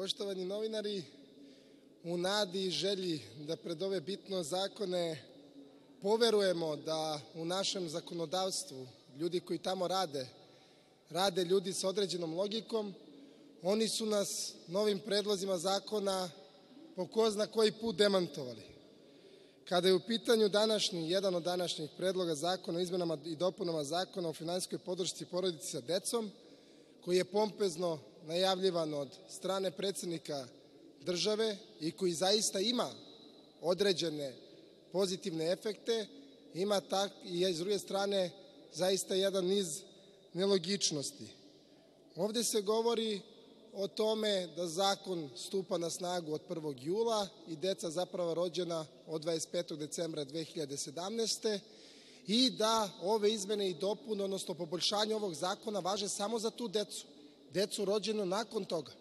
Poštovani novinari, u nadi i želji da pred ove bitne zakone poverujemo da u našem zakonodavstvu ljudi koji tamo rade ljudi sa određenom logikom, oni su nas novim predlozima zakona po ko zna koji put demantovali. Kada je u pitanju jedan od današnjih predloga zakona o izmenama i dopunama Zakona o finansijskoj podršci porodici sa decom, koji je pompezno najavljivan od strane predsednika države i koji zaista ima određene pozitivne efekte, ima i s druge strane zaista jedan niz nelogičnosti. Ovde se govori o tome da zakon stupa na snagu od 1. jula i deca zapravo rođena od 25. decembra 2017. i da ove izmene i dopune, odnosno poboljšanje ovog zakona važe samo za tu decu rođenu nakon toga.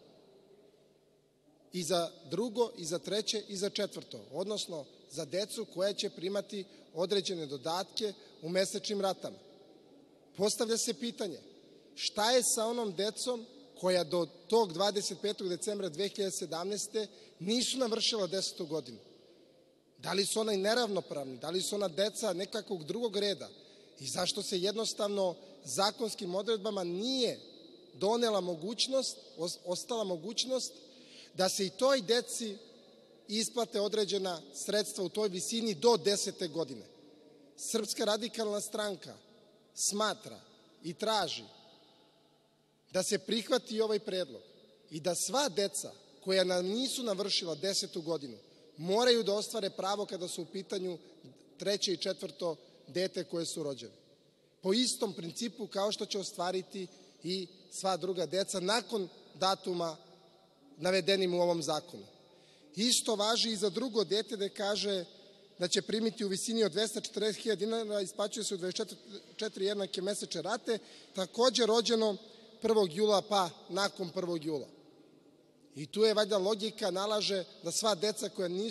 I za drugo, i za treće, i za četvrto, odnosno za decu koja će primati određene dodatke u mesečnim ratama. Postavlja se pitanje, šta je sa onom decom koja do tog 25. decembra 2017. nisu navršila 10. godinu? Da li su ona i neravnopravni? Da li su ona deca nekakvog drugog reda? I zašto se jednostavno zakonskim odredbama nije ostala mogućnost da se i toj deci isplate određena sredstva u toj visini do 10. godine? Srpska radikalna stranka smatra i traži da se prihvati ovaj predlog i da sva deca koja nisu navršila 10. godinu moraju da ostvare pravo kada su u pitanju treće i četvrto dete koje su rođene. Po istom principu kao što će ostvariti i sva druga deca nakon datuma navedenim u ovom zakonu. Isto važi i za drugo dete, gde kaže da će primiti u visini od 240.000 dinara, isplaćuje se u 24 jednake mesečne rate, takođe rođeno 1. jula pa nakon 1. jula. I tu je valjda logika nalaže da sva deca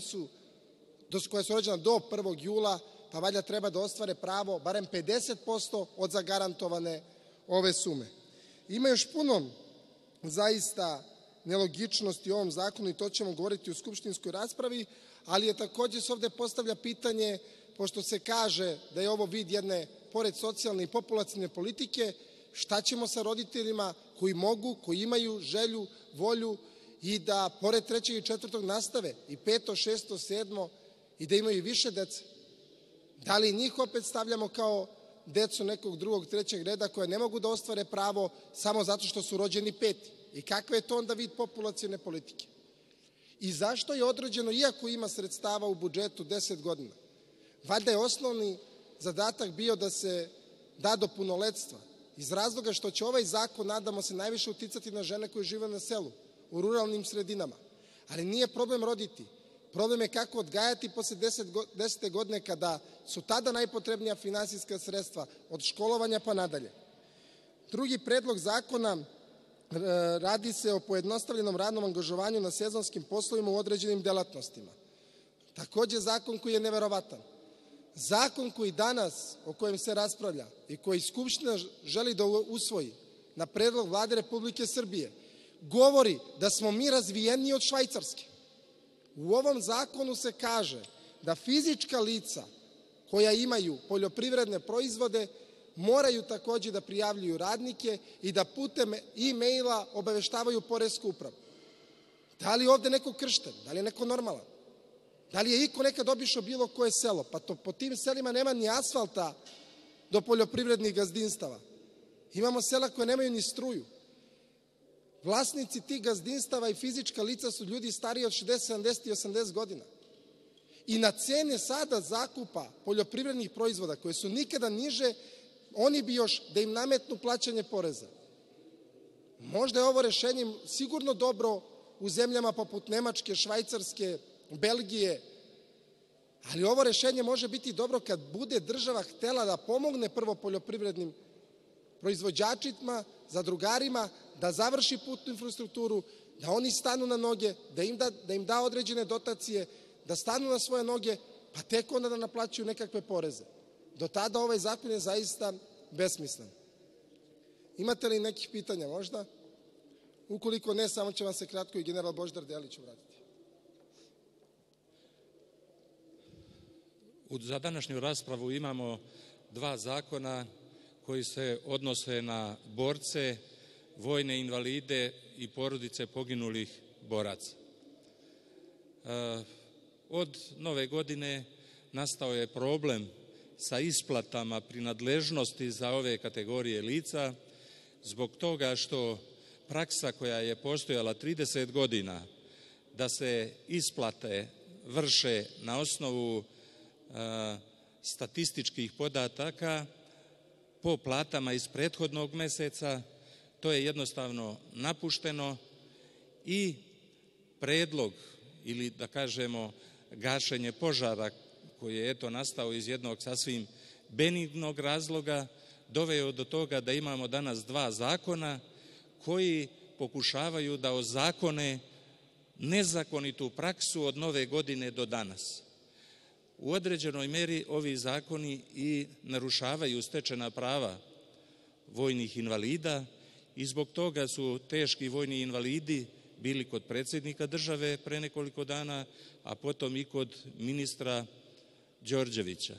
koja su rođena do 1. jula, pa valjda treba da ostvare pravo barem 50% od zagarantovane ove sume. Ima još puno zaista nelogičnosti u ovom zakonu i to ćemo govoriti u skupštinskoj raspravi, ali je takođe se ovde postavlja pitanje, pošto se kaže da je ovo vid jedne, pored socijalne i populacione politike, šta ćemo sa roditeljima koji mogu, koji imaju želju, volju i da pored trećeg i četvrtog nastave i 5., 6., 7. i da imaju više dece? Da li njih opet stavljamo kao decu nekog drugog, trećeg reda koja ne mogu da ostvare pravo samo zato što su rođeni 5. I kakva je to onda vid populacione politike? I zašto je određeno, iako ima sredstava u budžetu 10 godina, valjda je osnovni zadatak bio da se da do punoletstva, iz razloga što će ovaj zakon, nadamo se, najviše uticati na žene koje žive na selu, u ruralnim sredinama. Ali nije problem roditi. Problem je kako odgajati posle 10. godine kada su tada najpotrebnija finansijska sredstva od školovanja pa nadalje. Drugi predlog zakona, radi se o pojednostavljenom radnom angažovanju na sezonskim poslovima u određenim delatnostima. Takođe zakon koji je neverovatan. Zakon koji danas, o kojem se raspravlja i koji Skupština želi da usvoji na predlog Vlade Republike Srbije, govori da smo mi razvijeniji od Švajcarske. U ovom zakonu se kaže da fizička lica koja imaju poljoprivredne proizvode moraju takođe da prijavljuju radnike i da putem e-maila obaveštavaju poresku upravu. Da li je ovde neko kršten? Da li je neko normalan? Da li je iko nekad obišao bilo koje selo? Pa po tim selima nema ni asfalta do poljoprivrednih gazdinstava. Imamo sela koje nemaju ni struju. Vlasnici tih gazdinstava i fizička lica su ljudi stariji od 60, 70 i 80 godina. I na cene sada zakupa poljoprivrednih proizvoda, koje su nikada niže, oni bi još da im nametnu plaćanje poreza. Možda je ovo rešenje sigurno dobro u zemljama poput Nemačke, Švajcarske, Belgije, ali ovo rešenje može biti dobro kad bude država htela da pomogne prvo poljoprivrednim proizvođačima, zadrugarima, da završi putnu infrastrukturu, da oni stanu na noge, da im da određene dotacije, da stanu na svoje noge, pa tek onda da naplaćuju nekakve poreze. Do tada ovaj zakon je zaista besmislen. Imate li nekih pitanja možda? Ukoliko ne, samo će vam se kratko i general Božidar Delić obratiti. Za današnju raspravu imamo dva zakona koji se odnose na borce, vojne invalide i porodice poginulih boraca. Od nove godine nastao je problem sa isplatama prinadležnosti za ove kategorije lica zbog toga što praksa koja je postojala 30 godina da se isplate vrše na osnovu statističkih podataka po platama iz prethodnog meseca, to je jednostavno napušteno i predlog ili da kažemo gašenje požara koji je nastao iz jednog sasvim benignog razloga doveo do toga da imamo danas dva zakona koji pokušavaju da ozakone nezakonitu praksu od nove godine do danas. U određenoj meri ovi zakoni i narušavaju stečena prava vojnih invalida i zbog toga su teški vojni invalidi bili kod predsjednika države pre nekoliko dana, a potom i kod ministra Đorđevića.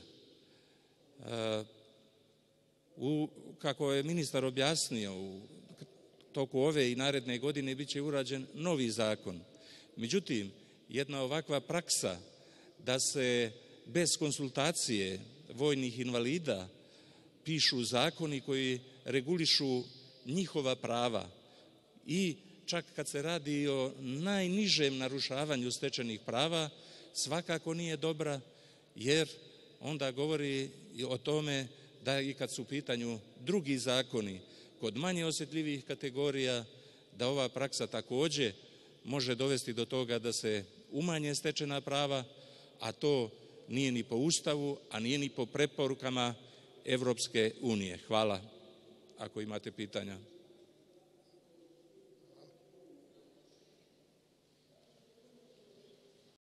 Kako je ministar objasnio, u toku ove i naredne godine biće urađen novi zakon. Međutim, jedna ovakva praksa da se bez konsultacije vojnih invalida pišu zakoni koji regulišu njihova prava i čak kad se radi o najnižem narušavanju stečenih prava, svakako nije dobra, jer onda govori o tome da i kad su u pitanju drugi zakoni kod manje osjetljivih kategorija, da ova praksa također može dovesti do toga da se umanje stečena prava, a to nije ni po Ustavu, a nije ni po preporukama Evropske unije. Hvala, ako imate pitanja.